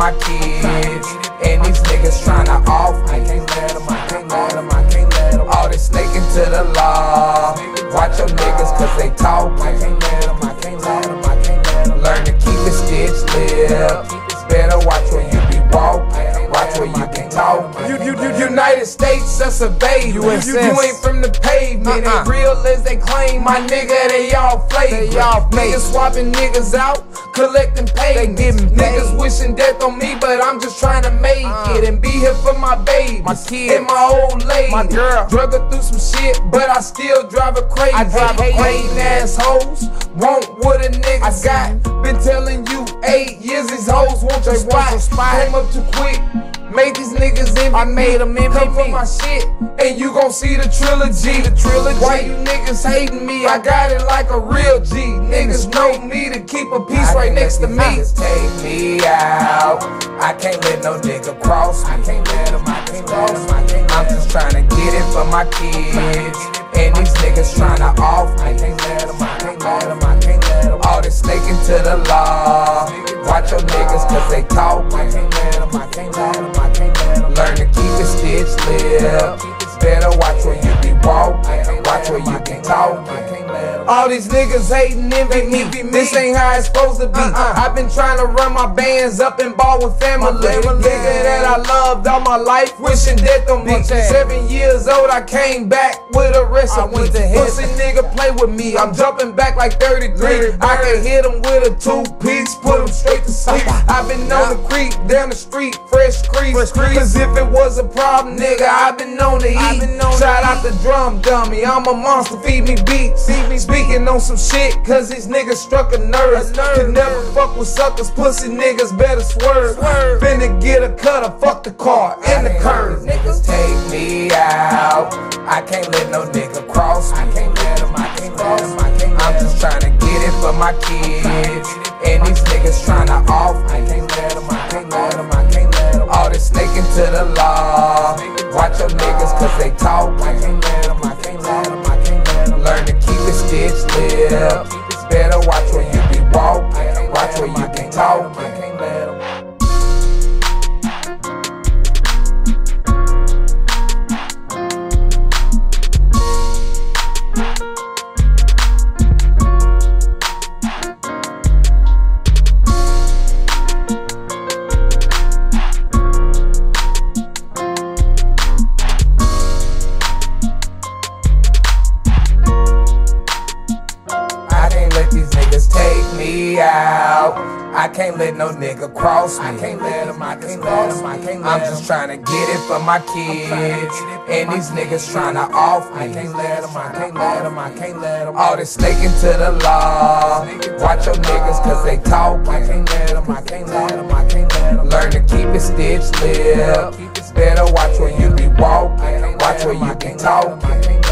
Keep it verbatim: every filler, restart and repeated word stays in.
my kids. And these niggas tryna off me. I can't let them, I can't let them, I can't let them. All this snaking to the law. Watch your niggas cause they talk. I can't let them, I can't let them, I can't let them. Learn to keep it stitched lip. Better watch where you be walking. Watch where you be talking. You, you, you, United States, that's a baby. You, you, you ain't from the pavement. Uh-uh. Ain't real as they claim. My nigga, they all flake. They all fake. Niggas swapping niggas out, collecting payments. Niggas wishing death on me, but I'm just trying to make uh, it and be here for my baby, my kids, and my old lady. My girl, drug her through some shit, but I still drive her crazy. I drive her crazy. Assholes want what a nigga I got. Been telling you eight years these hoes want your spot. Came up too quick. Made these niggas envy. I made them envy. Come for my shit, and you gon' see the trilogy. The trilogy. Why you niggas hating me? I got it like a real G. Niggas know me to keep a piece right next to me. Take me out. I can't let no nigga cross me. I can't let him. I can't let him. I can't. I'm just trying to get it for my kids, and these niggas tryna off me. I can't let him. I can't let him. I can't let him. All this snaking to the law. Watch your niggas cause they talk. I can't let him. I can't let him. Learn to keep it stitched lip. Better watch where you be walking. Watch where you be talking. All these niggas hating, envy me. This ain't how it's supposed to be. Uh-uh. I've been trying to run my bands up and ball with family. The nigga that I loved all my life, wishing death on me. Seven years old, I came back with a recipe. Pussy nigga play with me. I'm jumping back like thirty-three. I can hit him with a two-piece, put him straight to sleep. I've been on the creek, down the street, fresh crease. Cause if it was a problem, nigga, I've been on the eat. Shout out the drum dummy. I'm a monster, feed me beats. See me speaking on some shit, cause these niggas struck a nerve. Could never fuck with suckers, pussy niggas better swerve. Finna get a cutter, fuck the car and the curve. Niggas take me out. I can't let no nigga cross me. I can't let him, I can't let him, I can't. I'm just trying to get it for my kids, and these niggas tryna off me. I can't let him, I can't let him, I can't let him. All this snaking to the law. Watch your niggas cause they talk. I can't let him, I can't let him, I can't let him. Learn to keep it stitched lip. Better watch where you be walking. Watch where you be talking. I can't let him. Out. I can't let no nigga cross me. I can't let him, I can't let him, I can't let him. I'm just trying to get it for my kids, and these niggas tryna off me. I can't let him, I can't let him, I can't let him. All this snaking to the law. Watch your niggas cause they talk. I can't let him, I can't let him, I can't let him. Learn to keep it stitched lip. Better watch where you be walking. Watch where you be talking.